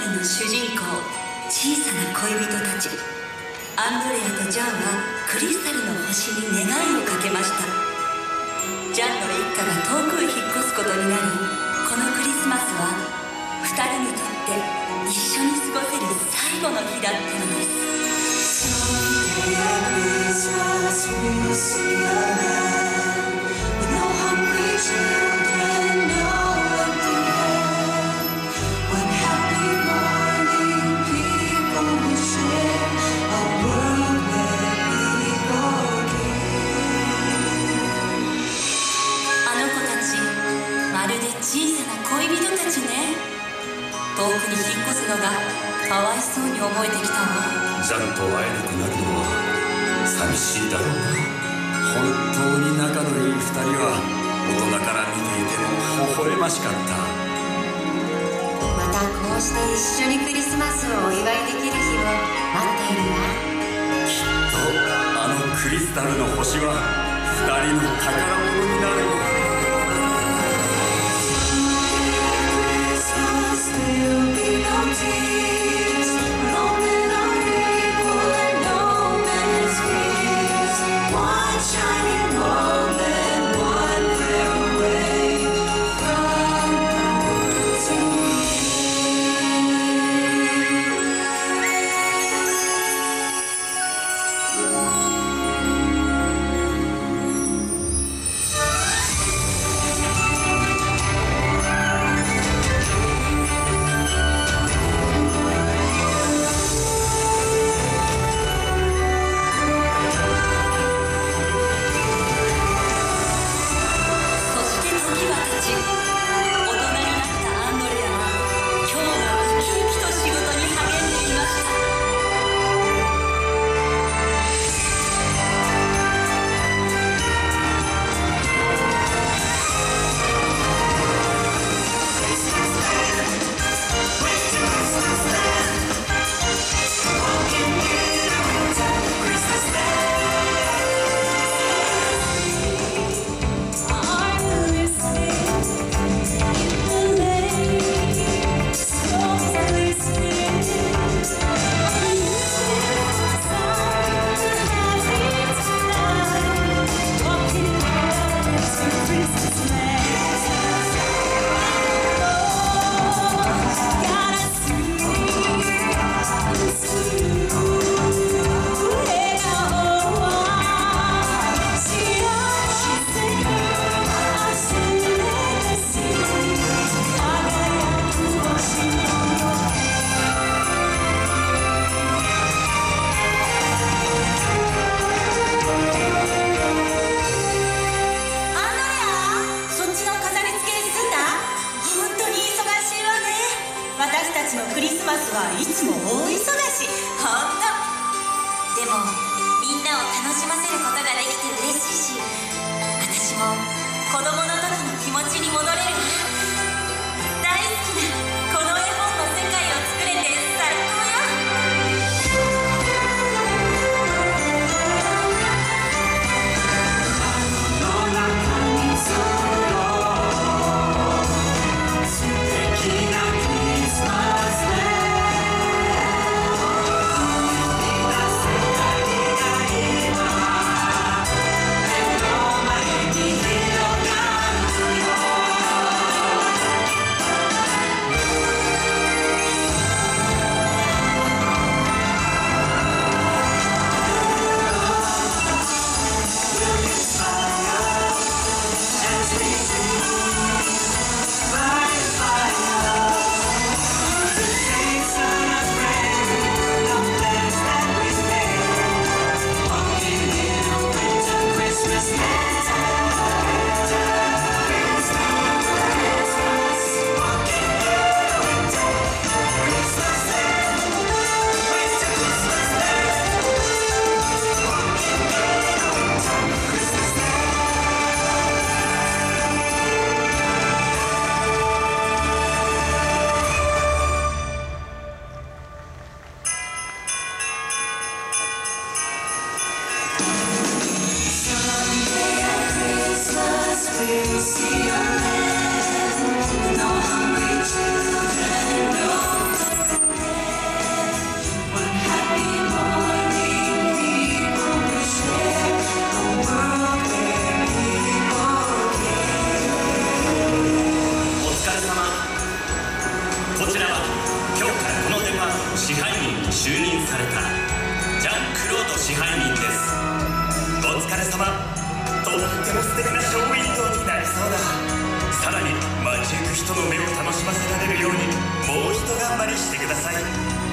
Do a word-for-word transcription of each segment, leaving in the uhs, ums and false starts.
の主人公、小さな恋人たちアンドレアとジャンはクリスタルの星に願いをかけました。ジャンの一家が遠くへ引っ越すことになり、このクリスマスはふたりにとって一緒に過ごせる最後の日だったのです。小さな恋人たちね。遠くに引っ越すのがかわいそうに思えてきたわ。 ジャンと会えなくなるのは寂しいだろうな。本当に仲のいい二人は大人から見ていても微笑ましかった。 またこうして一緒にクリスマスをお祝いできる日を待っているわ。 きっとあのクリスタルの星は二人の宝物になるよ。 クリスマスはいつも大忙し。ほんと。でもみんなを楽しませることができて嬉しいし、私も子供の時の気持ちに戻れるわ。大好きなこの絵本の世界を作れて最高よ。 「 就任されたジャン・クロード支配人です。お疲れ様。とっても素敵なショーウィンドウになりそうだ。さらに街行く人の目を楽しませられるようにもうひと頑張りしてください。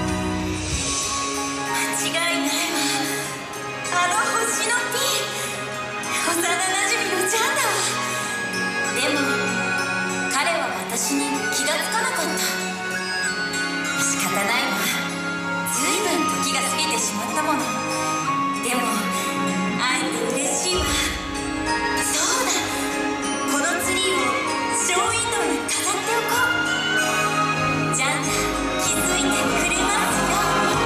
間違いないわ。あの星のピン、幼なじみのジャンだわ。でも彼は私に気がつかなかった。仕方ないわ。ずいぶん時が過ぎてしまったもの。でも会えて嬉しいわ。そうだ、このツリーをショーウィンドウに飾っておこう。ジャンが気づいてくれますよ。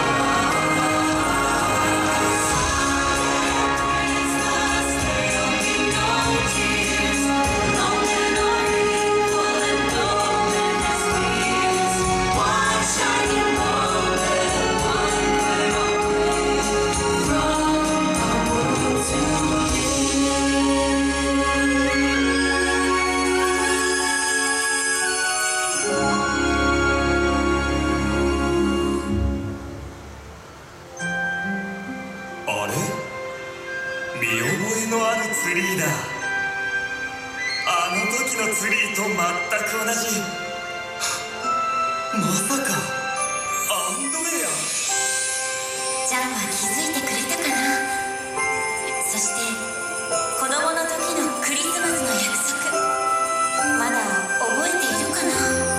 あれ、見覚えのあるツリーだ。あの時のツリーと全く同じ。まさかアンドレア。 ジャンは気づいてくれたかな。そして子供の時のクリスマスの約束、まだ覚えているかな。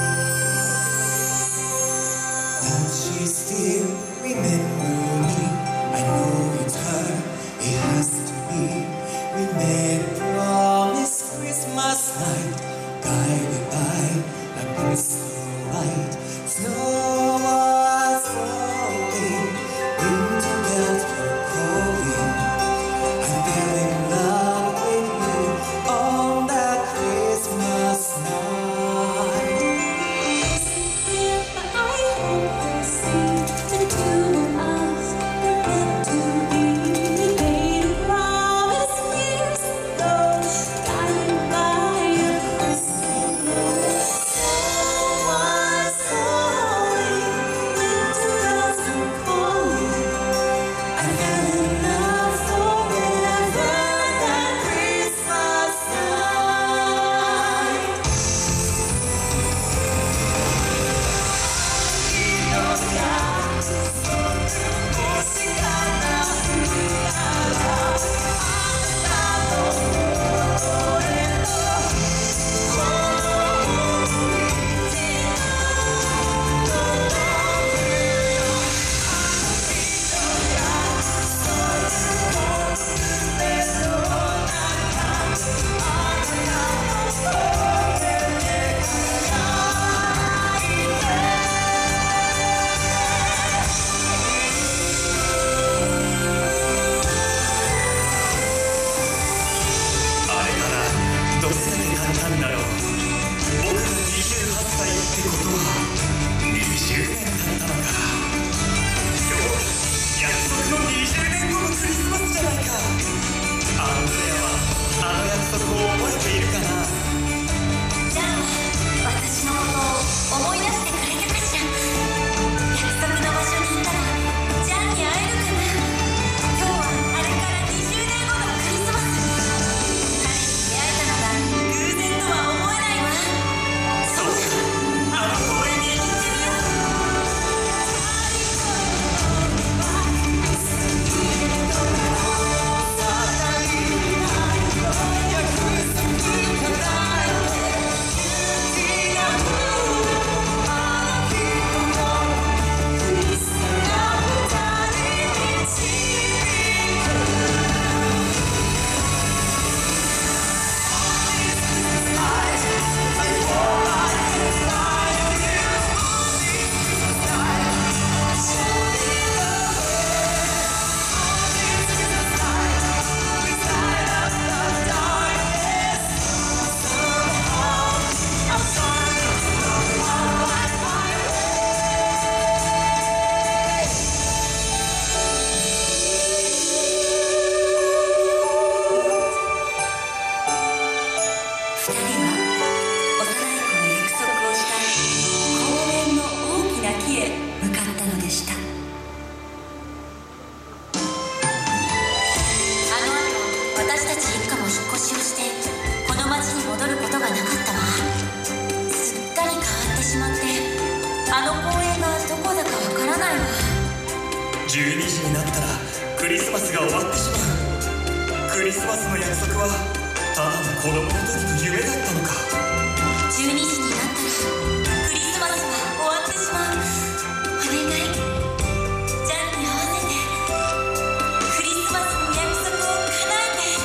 Does she still remember me? I know it's her, it has to be. We made a promise Christmas night, guided by a crystal light. Snow was falling, winter bells were calling. I fell in love with you on that Christmas night. If I hope I see the two of us. じゅうにじになったらクリスマスが終わってしまう。クリスマスの約束はただの子供の時の夢だったのか。 じゅうにじになったらクリスマスは終わってしまう。お願い、ジャンに合わせてクリスマスの約束を叶えて。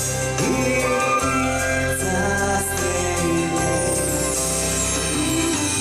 「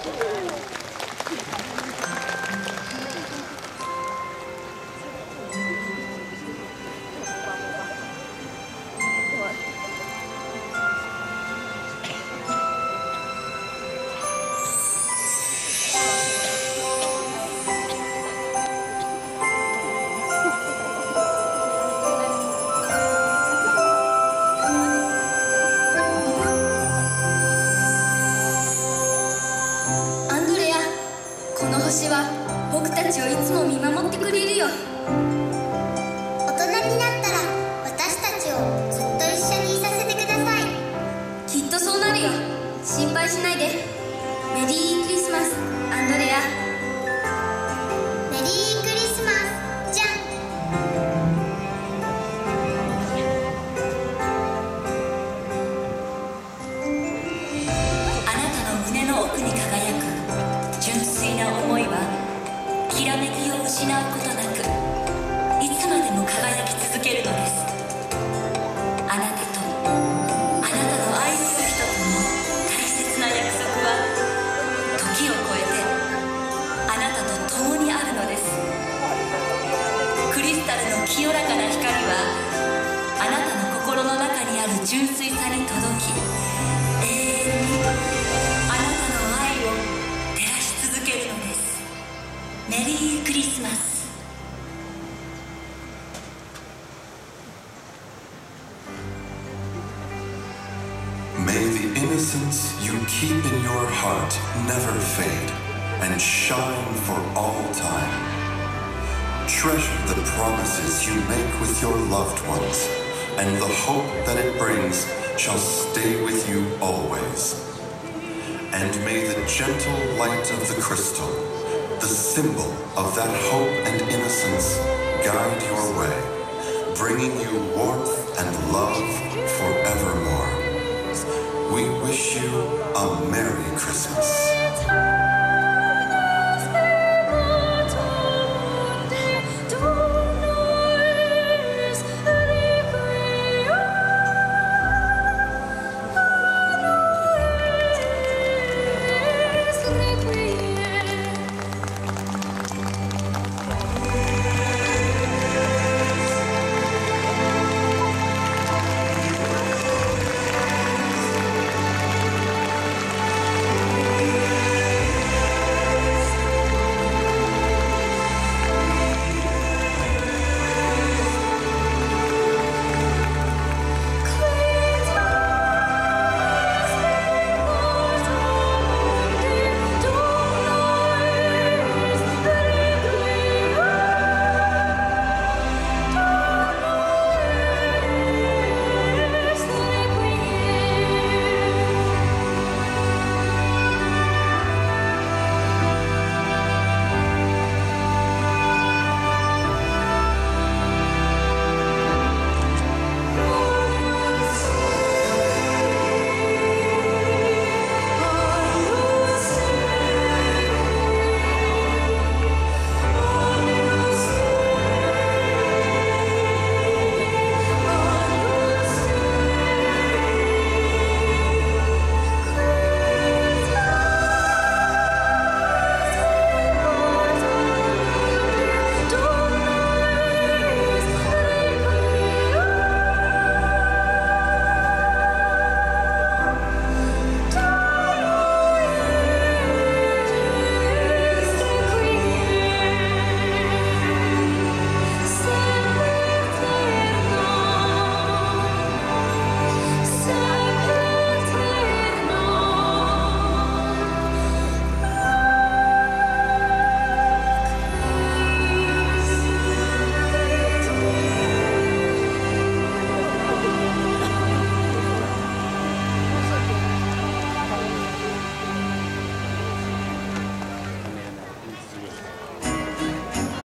星は僕たちをいつも見守ってくれるよ。 大人になったら私たちをずっと一緒にいさせてください。 きっとそうなるよ。心配しないで。メリークリスマス、アンドレア。 メリークリスマス、じゃん。 あなたの胸の奥に輝く純粋な思いはきらめきを失うことなくいつまでも輝き続けるのです。あなたとあなたの愛する人との大切な約束は時を超えてあなたと共にあるのです。クリスタルの清らかな光はあなたの心の中にある純粋さに届き、永遠にあなたの愛を照らし続けるのです。メリークリスマス。 May the innocence you keep in your heart never fade and shine for all time. Treasure the promises you make with your loved ones, and the hope that it brings shall stay with you always. And may the gentle light of the crystal, the symbol of that hope and innocence, guide your way, bringing you warmth and love forevermore. We wish you a Merry Christmas.